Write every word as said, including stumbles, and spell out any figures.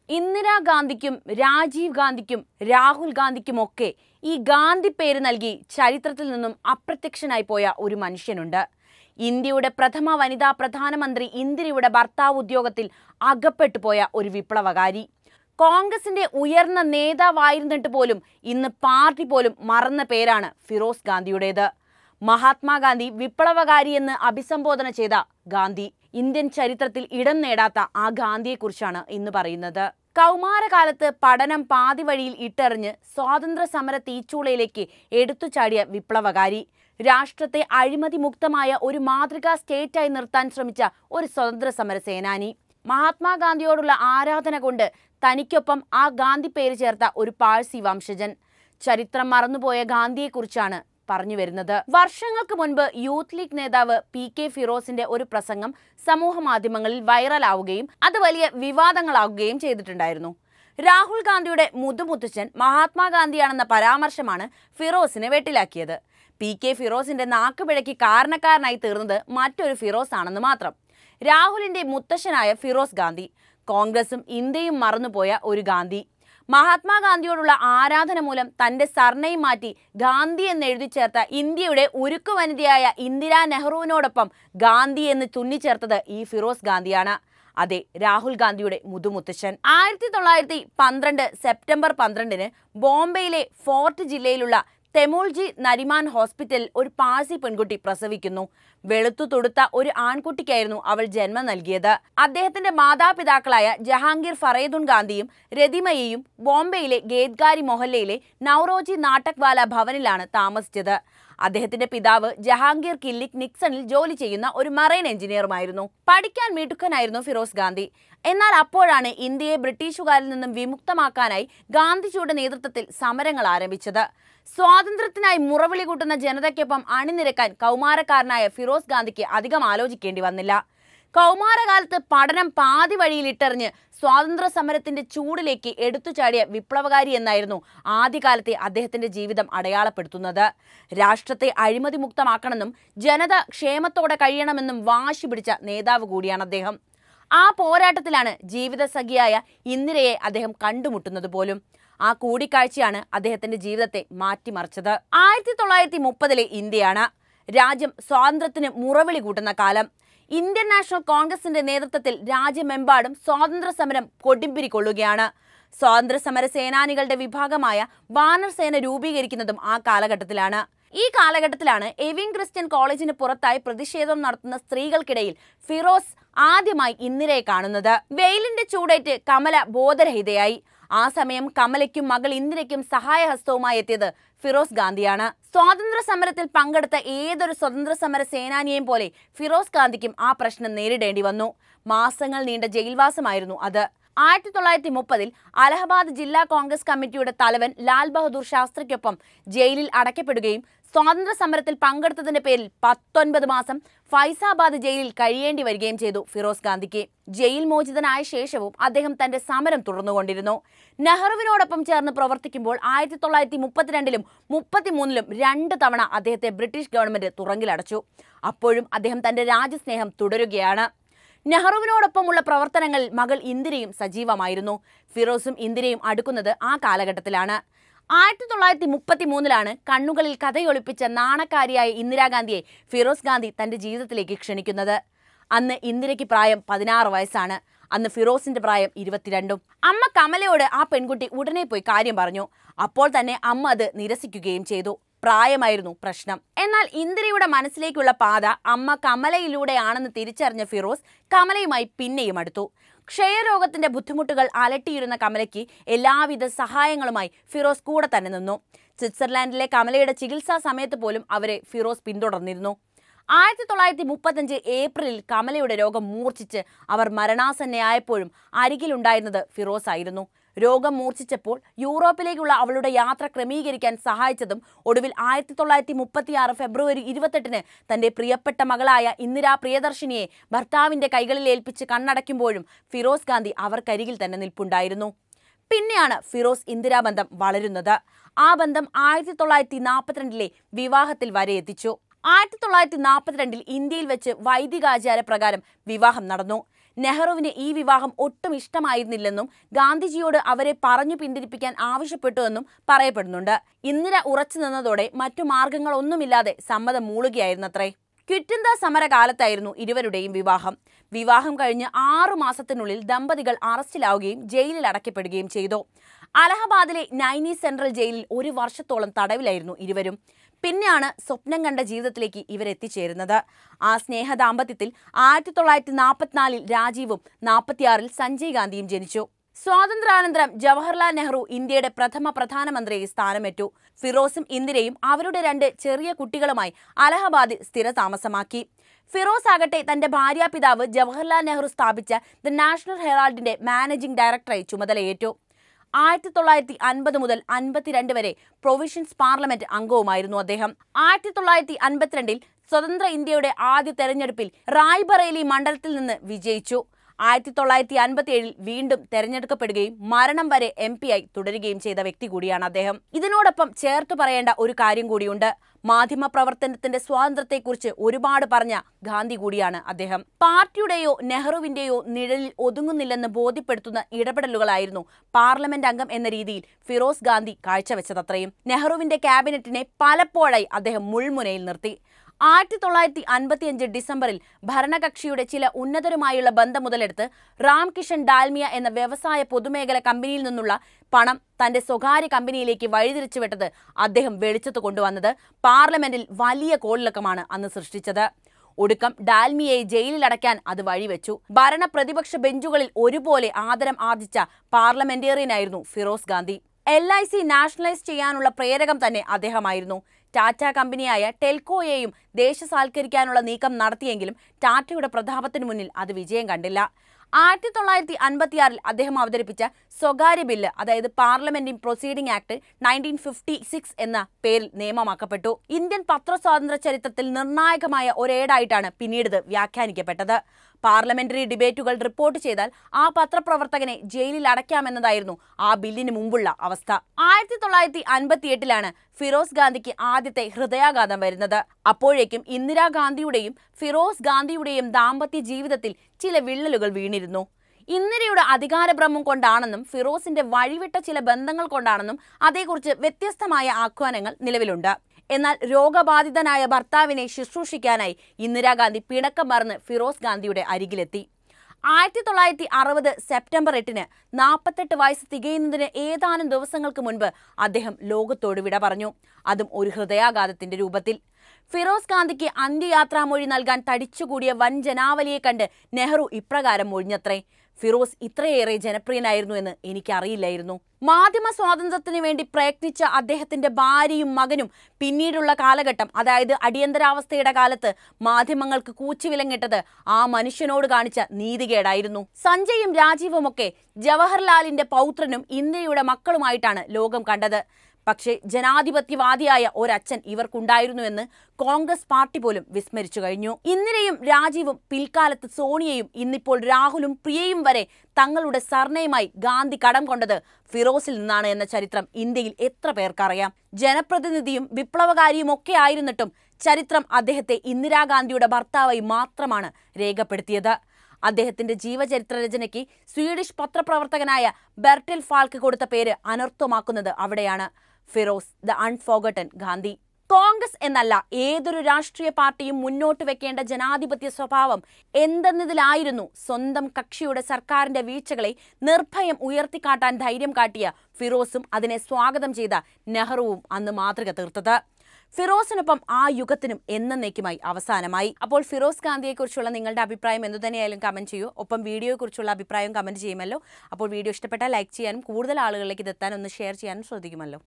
ഇന്ദിരാഗാന്ധിക്കും രാജീവ് ഗാന്ധിക്കും രാഹുൽ ഗാന്ധിക്കുമൊക്കെ ഈ ഗാന്ധി പേര് നൽകി ചരിത്രത്തിൽ നിന്നും അപ്രത്യക്ഷനായി പോയ ഒരു മനുഷ്യനുണ്ട്. ഇന്ത്യയുടെ പ്രഥമ വനിതാ പ്രധാനമന്ത്രി ഇന്ദിരയുടെ ഭർത്താവ് ഉദ്യോഗത്തിൽ അകപ്പെട്ടു പോയ ഒരു വിപ്ലവകാരി. കോൺഗ്രസിന്റെ ഉയർന്ന നേതാവായിരുന്നിട്ട് പോലും ഇന്ന് പാർട്ടി പോലും മറന്ന പേരാണ് ഫിറോസ് ഗാന്ധിയുടേത്. മഹാത്മാഗാന്ധി വിപ്ലവകാരി എന്ന് അഭിസംബോധന ചെയ്ത ഗാന്ധി, ഇന്ത്യൻ ചരിത്രത്തിൽ ഇടം നേടാത്ത ആ ഗാന്ധിയെക്കുറിച്ചാണ് ഇന്ന് പറയുന്നത്. കൗമാരകാലത്ത് പഠനം പാതി വഴിയിൽ ഇട്ടെറിഞ്ഞ് സ്വാതന്ത്ര്യ സമര തീച്ചൂളയിലേക്ക് എടുത്തുചാടിയ വിപ്ലവകാരി, രാഷ്ട്രത്തെ അഴിമതി മുക്തമായ ഒരു മാതൃകാ സ്റ്റേറ്റായി നിർത്താൻ ശ്രമിച്ച ഒരു സ്വതന്ത്ര സമര സേനാനി. മഹാത്മാഗാന്ധിയോടുള്ള ആരാധന കൊണ്ട് തനിക്കൊപ്പം ആ ഗാന്ധി പേര് ചേർത്ത ഒരു പാഴ്സി വംശജൻ. ചരിത്രം മറന്നുപോയ ഗാന്ധിയെക്കുറിച്ചാണ് പറഞ്ഞു വരുന്നത്. വർഷങ്ങൾക്ക് മുൻപ് യൂത്ത് ലീഗ് നേതാവ് പി കെ ഫിറോസിന്റെ ഒരു പ്രസംഗം സമൂഹ മാധ്യമങ്ങളിൽ വൈറലാവുകയും അത് വലിയ വിവാദങ്ങളാവുകയും ചെയ്തിട്ടുണ്ടായിരുന്നു. രാഹുൽ ഗാന്ധിയുടെ മുതുമുത്തച്ഛൻ മഹാത്മാഗാന്ധിയാണെന്ന പരാമർശമാണ് ഫിറോസിനെ വെട്ടിലാക്കിയത്. പി കെ ഫിറോസിന്റെ നാക്കുപിഴയ്ക്ക് കാരണക്കാരനായി തീർന്നത് മറ്റൊരു ഫിറോസ് ആണെന്ന് മാത്രം. രാഹുലിന്റെ മുത്തശ്ശനായ ഫിറോസ് ഗാന്ധി, കോൺഗ്രസും ഇന്ത്യയും മറന്നുപോയ ഒരു ഗാന്ധി. മഹാത്മാഗാന്ധിയോടുള്ള ആരാധന മൂലം തന്റെ സർനെയിം മാറ്റി ഗാന്ധി എന്ന് എഴുതി ചേർത്ത ഇന്ത്യയുടെ ഉരുക്കു വനിതയായ ഇന്ദിരാ നെഹ്റുവിനോടൊപ്പം ഗാന്ധി എന്ന് തുന്നിച്ചേർത്തത് ഈ ഫിറോസ് ഗാന്ധിയാണ്. അതെ, രാഹുൽ ഗാന്ധിയുടെ മുതുമുത്തശ്ശൻ. ആയിരത്തി തൊള്ളായിരത്തി പന്ത്രണ്ട് സെപ്റ്റംബർ പന്ത്രണ്ടിന് ബോംബെയിലെ ഫോർട്ട് ജില്ലയിലുള്ള തെമൂൾജി നരിമാൻ ഹോസ്പിറ്റലിൽ ഒരു പാഴ്സി പെൺകുട്ടി പ്രസവിക്കുന്നു. വെളുത്തു തൊടുത്ത ഒരു ആൺകുട്ടിക്കായിരുന്നു അവൾ ജന്മം നൽകിയത്. അദ്ദേഹത്തിന്റെ മാതാപിതാക്കളായ ജഹാംഗീർ ഫറേദുൻ ഗാന്ധിയും രതിമയും ബോംബെയിലെ ഗേദ്കാരി മൊഹല്ലയിലെ നൌറോജി നാട്ടക്വാല ഭവനിലാണ് താമസിച്ചത്. അദ്ദേഹത്തിന്റെ പിതാവ് ജഹാംഗീർ കില്ലിക് നിക്സണിൽ ജോലി ചെയ്യുന്ന ഒരു മറൈൻ എഞ്ചിനീയറുമായിരുന്നു. പഠിക്കാൻ മിടുക്കനായിരുന്നു ഫിറോസ് ഗാന്ധി. എന്നാൽ അപ്പോഴാണ് ഇന്ത്യയെ ബ്രിട്ടീഷുകാരിൽ നിന്നും വിമുക്തമാക്കാനായി ഗാന്ധിജിയുടെ നേതൃത്വത്തിൽ സമരങ്ങൾ ആരംഭിച്ചത്. സ്വാതന്ത്ര്യത്തിനായി മുറവിളി കൂട്ടുന്ന ജനതയ്ക്കൊപ്പം അണിനിരക്കാൻ കൗമാരക്കാരനായ ഫിറോസ് ഗാന്ധിക്ക് അധികം ആലോചിക്കേണ്ടി വന്നില്ല. കൗമാരകാലത്ത് പഠനം പാതി വഴിയിൽ ഇട്ടെറിഞ്ഞ് സ്വാതന്ത്ര്യ സമരത്തിന്റെ ചൂടിലേക്ക് എടുത്തുചാടിയ വിപ്ലവകാരി എന്നായിരുന്നു ആദ്യകാലത്തെ അദ്ദേഹത്തിന്റെ ജീവിതം അടയാളപ്പെടുത്തുന്നത്. രാഷ്ട്രത്തെ അഴിമതി മുക്തമാക്കണമെന്നും ജനത ക്ഷേമത്തോടെ കഴിയണമെന്നും വാശി പിടിച്ച നേതാവ് കൂടിയാണ് അദ്ദേഹം. ആ പോരാട്ടത്തിലാണ് ജീവിതസഖിയായ ഇന്ദിരയെ അദ്ദേഹം കണ്ടുമുട്ടുന്നത് പോലും. ആ കൂടിക്കാഴ്ചയാണ് അദ്ദേഹത്തിന്റെ ജീവിതത്തെ മാറ്റിമറിച്ചത്. ആയിരത്തി തൊള്ളായിരത്തി മുപ്പതിലെ ഇന്ത്യയാണ്. രാജ്യം സ്വാതന്ത്ര്യത്തിന് മുറവിളി കൂട്ടുന്ന കാലം. ഇന്ത്യൻ നാഷണൽ കോൺഗ്രസിന്റെ നേതൃത്വത്തിൽ രാജ്യമെമ്പാടും സ്വാതന്ത്ര്യ സമരം കൊടുമ്പിരി കൊള്ളുകയാണ്. സ്വാതന്ത്ര്യ സമര സേനാനികളുടെ വിഭാഗമായ വാനർ സേന രൂപീകരിക്കുന്നതും ആ കാലഘട്ടത്തിലാണ്. ഈ കാലഘട്ടത്തിലാണ് എവിൻ ക്രിസ്ത്യൻ കോളേജിന് പുറത്തായി പ്രതിഷേധം നടത്തുന്ന സ്ത്രീകൾക്കിടയിൽ ഫിറോസ് ആദ്യമായി ഇന്ദിരയെ കാണുന്നത്. വെയിലിന്റെ ചൂടേറ്റ് കമല ബോധരഹിതയായി. ആ സമയം കമലയ്ക്കും മകൾ ഇന്ദിരയ്ക്കും സഹായഹസ്തവുമായി എത്തിയത് ഫിറോസ് ഗാന്ധിയാണ്. സ്വാതന്ത്ര്യ സമരത്തിൽ പങ്കെടുത്ത ഏതൊരു സ്വതന്ത്ര സമര സേനാനിയെയും പോലെ ഫിറോസ് ഗാന്ധിക്കും ആ പ്രശ്നം നേരിടേണ്ടി വന്നു. മാസങ്ങൾ നീണ്ട ജയിൽവാസമായിരുന്നു അത്. ആയിരത്തി തൊള്ളായിരത്തി മുപ്പതിൽ അലഹബാദ് ജില്ലാ കോൺഗ്രസ് കമ്മിറ്റിയുടെ തലവൻ ലാൽ ബഹദൂർ ശാസ്ത്രിക്കൊപ്പം ജയിലിൽ അടയ്ക്കപ്പെടുകയും സ്വാതന്ത്ര്യ സമരത്തിൽ പങ്കെടുത്തതിന്റെ പേരിൽ പത്തൊൻപത് മാസം ഫൈസാബാദ് ജയിലിൽ കഴിയേണ്ടി വരികയും ചെയ്തു ഫിറോസ് ഗാന്ധിക്ക്. ജയിൽ മോചിതനായ ശേഷവും അദ്ദേഹം തന്റെ സമരം തുടർന്നുകൊണ്ടിരുന്നു. നെഹ്റുവിനോടൊപ്പം ചേർന്ന് പ്രവർത്തിക്കുമ്പോൾ ആയിരത്തി തൊള്ളായിരത്തി മുപ്പത്തിരണ്ടിലും മുപ്പത്തിമൂന്നിലും രണ്ട് തവണ അദ്ദേഹത്തെ ബ്രിട്ടീഷ് ഗവൺമെന്റ് തുറങ്കിലടച്ചു. അപ്പോഴും അദ്ദേഹം തന്റെ രാജ്യസ്നേഹം തുടരുകയാണ്. നെഹ്റുവിനോടൊപ്പമുള്ള പ്രവർത്തനങ്ങളിൽ മകൾ ഇന്ദിരയും സജീവമായിരുന്നു. ഫിറോസും ഇന്ദിരയും അടുക്കുന്നത് ആ കാലഘട്ടത്തിലാണ്. ആയിരത്തി തൊള്ളായിരത്തി മുപ്പത്തി മൂന്നിലാണ് കണ്ണുകളിൽ കഥയൊളിപ്പിച്ച നാണക്കാരിയായ ഇന്ദിരാഗാന്ധിയെ ഫിറോസ് ഗാന്ധി തന്റെ ജീവിതത്തിലേക്ക് ക്ഷണിക്കുന്നത്. അന്ന് ഇന്ദിരയ്ക്ക് പ്രായം പതിനാറ് വയസ്സാണ്. അന്ന് ഫിറോസിന്റെ പ്രായം ഇരുപത്തിരണ്ടും. അമ്മ കമലയോട് ആ പെൺകുട്ടി ഉടനെ പോയി കാര്യം പറഞ്ഞു. അപ്പോൾ തന്നെ അമ്മ അത് നിരസിക്കുകയും ചെയ്തു. പ്രായമായിരുന്നു പ്രശ്നം. എന്നാൽ ഇന്ദിരയുടെ മനസ്സിലേക്കുള്ള പാത അമ്മ കമലയിലൂടെയാണെന്ന് തിരിച്ചറിഞ്ഞ ഫിറോസ് കമലയുമായി പിന്നെയും അടുത്തു. ക്ഷയരോഗത്തിന്റെ ബുദ്ധിമുട്ടുകൾ അലട്ടിയിരുന്ന കമലയ്ക്ക് എല്ലാവിധ സഹായങ്ങളുമായി ഫിറോസ് കൂടെ തന്നെ നിന്നു. സ്വിറ്റ്സർലാൻഡിലെ കമലയുടെ ചികിത്സാ സമയത്ത് പോലും അവരെ ഫിറോസ് പിന്തുടർന്നിരുന്നു. ആയിരത്തി തൊള്ളായിരത്തി മുപ്പത്തഞ്ച് ഏപ്രിലിൽ കമലയുടെ രോഗം മൂർച്ഛിച്ച് അവർ മരണാസന്നയായപ്പോഴും അരികിലുണ്ടായിരുന്നത് ഫിറോസ് ആയിരുന്നു. രോഗം മൂർച്ഛിച്ചപ്പോൾ യൂറോപ്പിലേക്കുള്ള അവളുടെ യാത്ര ക്രമീകരിക്കാൻ സഹായിച്ചതും ഒടുവിൽ ആയിരത്തി തൊള്ളായിരത്തി മുപ്പത്തിയാറ് ഫെബ്രുവരി ഇരുപത്തെട്ടിന് തന്റെ പ്രിയപ്പെട്ട മകളായ ഇന്ദിരാ പ്രിയദർശിനിയെ ഭർത്താവിന്റെ കൈകളിൽ ഏൽപ്പിച്ച് കണ്ണടയ്ക്കുമ്പോഴും ഫിറോസ് ഗാന്ധി അവർക്കരികിൽ തന്നെ നിൽപ്പുണ്ടായിരുന്നു. പിന്നെയാണ് ഫിറോസ് ഇന്ദിരാ ബന്ധം വളരുന്നത്. ആ ബന്ധം ആയിരത്തി തൊള്ളായിരത്തി നാൽപ്പത്തിരണ്ടിലെ വിവാഹത്തിൽ വരെ എത്തിച്ചു. ആയിരത്തി തൊള്ളായിരത്തി നാൽപ്പത്തിരണ്ടിൽ ഇന്ത്യയിൽ വെച്ച് വൈദികാചാര പ്രകാരം വിവാഹം നടന്നു. നെഹ്റുവിന് ഈ വിവാഹം ഒട്ടും ഇഷ്ടമായിരുന്നില്ലെന്നും ഗാന്ധിജിയോട് അവരെ പറഞ്ഞു പിന്തിരിപ്പിക്കാൻ ആവശ്യപ്പെട്ടുവെന്നും പറയപ്പെടുന്നുണ്ട്. ഇന്ദിര ഉറച്ചു നിന്നതോടെ മറ്റു മാർഗങ്ങളൊന്നുമില്ലാതെ സമ്മതം മൂളുകയായിരുന്നത്രേ. ക്വിറ്റ് ഇന്ത്യ സമരകാലത്തായിരുന്നു ഇരുവരുടെയും വിവാഹം. വിവാഹം കഴിഞ്ഞ് ആറു മാസത്തിനുള്ളിൽ ദമ്പതികൾ അറസ്റ്റിലാവുകയും ജയിലിൽ അടയ്ക്കപ്പെടുകയും ചെയ്തു. അലഹബാദിലെ നൈനി സെൻട്രൽ ജയിലിൽ ഒരു വർഷത്തോളം തടവിലായിരുന്നു ഇരുവരും. പിന്നെയാണ് സ്വപ്നം കണ്ട ജീവിതത്തിലേക്ക് ഇവരെത്തിച്ചേരുന്നത്. ആ സ്നേഹ ദാമ്പത്യത്തിൽ ആയിരത്തി തൊള്ളായിരത്തി നാൽപ്പത്തിനാലിൽ രാജീവും നാൽപ്പത്തിയാറിൽ സഞ്ജയ് ഗാന്ധിയും ജനിച്ചു. സ്വാതന്ത്ര്യാനന്തരം ജവഹർലാൽ നെഹ്റു ഇന്ത്യയുടെ പ്രഥമ പ്രധാനമന്ത്രിയായി സ്ഥാനമേറ്റു. ഫിറോസും ഇന്ദിരയും അവരുടെ രണ്ട് ചെറിയ കുട്ടികളുമായി അലഹബാദിൽ സ്ഥിരതാമസമാക്കി. ഫിറോസ് ആകട്ടെ തന്റെ ഭാര്യാപിതാവ് ജവഹർലാൽ നെഹ്റു സ്ഥാപിച്ച ദ നാഷണൽ ഹെറാൾഡിന്റെ മാനേജിംഗ് ഡയറക്ടറായി ചുമതലയേറ്റു. ആയിരത്തി തൊള്ളായിരത്തി അൻപത് മുതൽ അൻപത്തിരണ്ട് വരെ പ്രൊവിൻഷ്യസ് പാർലമെന്റ് അംഗവുമായിരുന്നു അദ്ദേഹം. ആയിരത്തി തൊള്ളായിരത്തി അൻപത്തിരണ്ടിൽ സ്വതന്ത്ര ഇന്ത്യയുടെ ആദ്യ തെരഞ്ഞെടുപ്പിൽ റായ്ബറേലി മണ്ഡലത്തിൽ നിന്ന് വിജയിച്ചു. ആയിരത്തി തൊള്ളായിരത്തി അൻപത്തി ഏഴിൽ വീണ്ടും തെരഞ്ഞെടുക്കപ്പെടുകയും മരണം വരെ എം പി ആയി തുടരുകയും ചെയ്ത വ്യക്തി കൂടിയാണ് അദ്ദേഹം. ഇതിനോടൊപ്പം ചേർത്തു പറയേണ്ട ഒരു കാര്യം കൂടിയുണ്ട്. മാധ്യമ പ്രവർത്തനത്തിന്റെ സ്വാതന്ത്ര്യത്തെക്കുറിച്ച് ഒരുപാട് പറഞ്ഞ ഗാന്ധി കൂടിയാണ് അദ്ദേഹം. പാർട്ടിയുടെയോ നെഹ്റുവിന്റെയോ നിഴലിൽ ഒതുങ്ങുന്നില്ലെന്ന് ബോധ്യപ്പെടുത്തുന്ന ഇടപെടലുകളായിരുന്നു പാർലമെന്റ് അംഗം എന്ന രീതിയിൽ ഫിറോസ് ഗാന്ധി കാഴ്ചവെച്ചതത്രയും. നെഹ്റുവിന്റെ ക്യാബിനറ്റിനെ പലപ്പോഴായി അദ്ദേഹം മുൾമുനയിൽ നിർത്തി. ആയിരത്തി തൊള്ളായിരത്തി അൻപത്തിയഞ്ച് ഡിസംബറിൽ ഭരണകക്ഷിയുടെ ചില ഉന്നതരുമായുള്ള ബന്ധം മുതലെടുത്ത് രാംകിഷൻ ഡാൽമിയ എന്ന വ്യവസായ പൊതുമേഖല കമ്പനിയിൽ നിന്നുള്ള പണം തന്റെ സ്വകാര്യ കമ്പനിയിലേക്ക് വഴിതിരിച്ചുവിട്ടത് അദ്ദേഹം വെളിച്ചത്ത് കൊണ്ടുവന്നത് പാർലമെന്റിൽ വലിയ കോളിളക്കമാണ് അന്ന് സൃഷ്ടിച്ചത്. ഒടുക്കം ഡാൽമിയയെ ജയിലിലടയ്ക്കാൻ അത് വഴിവെച്ചു. ഭരണ പ്രതിപക്ഷ ബെഞ്ചുകളിൽ ഒരുപോലെ ആദരം ആർജിച്ച പാർലമെന്റേറിയനായിരുന്നു ഫിറോസ് ഗാന്ധി. എൽ ഐ സി നാഷണലൈസ് ചെയ്യാനുള്ള പ്രേരകം തന്നെ അദ്ദേഹമായിരുന്നു. ടാറ്റ കമ്പനിയായ ടെൽക്കോയെയും ദേശസാൽക്കരിക്കാനുള്ള നീക്കം നടത്തിയെങ്കിലും ടാറ്റയുടെ പ്രതാപത്തിനു മുന്നിൽ അത് വിജയം കണ്ടില്ല. ആയിരത്തി തൊള്ളായിരത്തി അൻപത്തിയാറിൽ അദ്ദേഹം അവതരിപ്പിച്ച സ്വകാര്യ ബില്ല്, അതായത് parliamentary proceeding act nineteen fifty six എന്ന പേരിൽ നിയമമാക്കപ്പെട്ടു. ഇന്ത്യൻ പത്രസ്വാതന്ത്ര്യ ചരിത്രത്തിൽ നിർണായകമായ ഒരേടായിട്ടാണ് പിന്നീട് ഇത് വ്യാഖ്യാനിക്കപ്പെട്ടത്. പാർലമെന്ററി ഡിബേറ്റുകൾ റിപ്പോർട്ട് ചെയ്താൽ ആ പത്രപ്രവർത്തകനെ ജയിലിൽ അടയ്ക്കാമെന്നതായിരുന്നു ആ ബില്ലിന് മുമ്പുള്ള അവസ്ഥ. ആയിരത്തി തൊള്ളായിരത്തി അൻപത്തി എട്ടിലാണ് ഫിറോസ് ഗാന്ധിക്ക് ആദ്യത്തെ ഹൃദയാഘാതം വരുന്നത്. അപ്പോഴേക്കും ഇന്ദിരാഗാന്ധിയുടെയും ഫിറോസ് ഗാന്ധിയുടെയും ദാമ്പത്യ ജീവിതത്തിൽ ചില വിള്ളലുകൾ വീണിരുന്നു. ഇന്ദിരയുടെ അധികാരഭ്രമം കൊണ്ടാണെന്നും ഫിറോസിന്റെ വഴിവിട്ട ചില ബന്ധങ്ങൾ കൊണ്ടാണെന്നും അതേക്കുറിച്ച് വ്യത്യസ്തമായ ആഹ്വാനങ്ങൾ നിലവിലുണ്ട്. എന്നാൽ രോഗബാധിതനായ ഭർത്താവിനെ ശുശ്രൂഷിക്കാനായി ഇന്ദിരാഗാന്ധി പിണക്കം മറന്ന് ഫിറോസ് ഗാന്ധിയുടെ അരികിലെത്തി. ആയിരത്തി തൊള്ളായിരത്തി അറുപത് സെപ്റ്റംബർ എട്ടിന് നാൽപ്പത്തെട്ട് വയസ്സ് തികയുന്നതിന് ഏതാനും ദിവസങ്ങൾക്ക് മുൻപ് അദ്ദേഹം ലോകത്തോട് വിട പറഞ്ഞു. അതും ഒരു ഹൃദയാഘാതത്തിന്റെ രൂപത്തിൽ. ഫിറോസ് ഗാന്ധിക്ക് അന്ത്യയാത്രാമൊഴി നൽകാൻ തടിച്ചുകൂടിയ വൻ ജനാവലിയെ കണ്ട് നെഹ്റു ഇപ്രകാരം മൊഴിഞ്ഞത്രേ: ഫിറോസ് ഇത്രയേറെ ജനപ്രിയനായിരുന്നു എന്ന് എനിക്കറിയില്ലായിരുന്നു. മാധ്യമ സ്വാതന്ത്ര്യത്തിന് വേണ്ടി പ്രയത്നിച്ച അദ്ദേഹത്തിന്റെ ഭാര്യയും മകനും പിന്നീടുള്ള കാലഘട്ടം, അതായത് അടിയന്തരാവസ്ഥയുടെ കാലത്ത് മാധ്യമങ്ങൾക്ക് കൂച്ചുവിലങ്ങിട്ടത് ആ മനുഷ്യനോട് കാണിച്ച നീതികേടായിരുന്നു. സഞ്ജയും രാജീവുമൊക്കെ ജവഹർലാലിന്റെ പൗത്രനും ഇന്ദിരയുടെ മക്കളുമായിട്ടാണ് ലോകം കണ്ടത്. പക്ഷേ ജനാധിപത്യവാദിയായ ഒരച്ഛൻ ഇവർക്കുണ്ടായിരുന്നുവെന്ന് കോൺഗ്രസ് പാർട്ടി പോലും വിസ്മരിച്ചു കഴിഞ്ഞു. ഇന്ദിരയും രാജീവും, പിൽക്കാലത്ത് സോണിയയും, ഇന്നിപ്പോൾ രാഹുലും പ്രിയയും വരെ തങ്ങളുടെ സർനെയുമായി ഗാന്ധി കടം കൊണ്ടത് ഫിറോസിൽ നിന്നാണ് എന്ന ചരിത്രം ഇന്ത്യയിൽ എത്ര പേർക്കറിയാം? ജനപ്രതിനിധിയും വിപ്ലവകാരിയും ഒക്കെ ആയിരുന്നിട്ടും ചരിത്രം അദ്ദേഹത്തെ ഇന്ദിരാഗാന്ധിയുടെ ഭർത്താവായി മാത്രമാണ് രേഖപ്പെടുത്തിയത്. അദ്ദേഹത്തിന്റെ ജീവചരിത്ര രചനയ്ക്ക് സ്വീഡിഷ് പത്രപ്രവർത്തകനായ ബെർട്ടിൽ ഫാൾക്ക് കൊടുത്ത പേര് അനർത്ഥമാക്കുന്നത് അവിടെയാണ്. Feroze, the unforgotten Gandhi. Congress എന്നല്ല, ഏതൊരു രാഷ്ട്രീയ പാർട്ടിയും മുന്നോട്ട് വെക്കേണ്ട ജനാധിപത്യ സ്വഭാവം എന്തെന്നതിലായിരുന്നു സ്വന്തം കക്ഷിയുടെ സർക്കാരിന്റെ വീഴ്ചകളെ നിർഭയം ഉയർത്തിക്കാട്ടാൻ ധൈര്യം കാട്ടിയ ഫിറോസും അതിനെ സ്വാഗതം ചെയ്ത നെഹ്റുവും അന്ന് മാതൃക തീർത്തത്. ഫിറോസിനൊപ്പം ആ യുഗത്തിനും എന്നേക്കുമായി അവസാനമായി. അപ്പോൾ ഫിറോസ് ഗാന്ധിയെക്കുറിച്ചുള്ള നിങ്ങളുടെ അഭിപ്രായം എന്തുതന്നെയായാലും കമന്റ് ചെയ്യൂ. ഒപ്പം വീഡിയോയെക്കുറിച്ചുള്ള അഭിപ്രായം കമന്റ് ചെയ്യുമല്ലോ. അപ്പോൾ വീഡിയോ ഇഷ്ടപ്പെട്ടാൽ ലൈക്ക് ചെയ്യാനും കൂടുതൽ ആളുകളിലേക്ക് ഇതെത്താൻ ഒന്ന് ഷെയർ ചെയ്യാനും ശ്രദ്ധിക്കുമല്ലോ.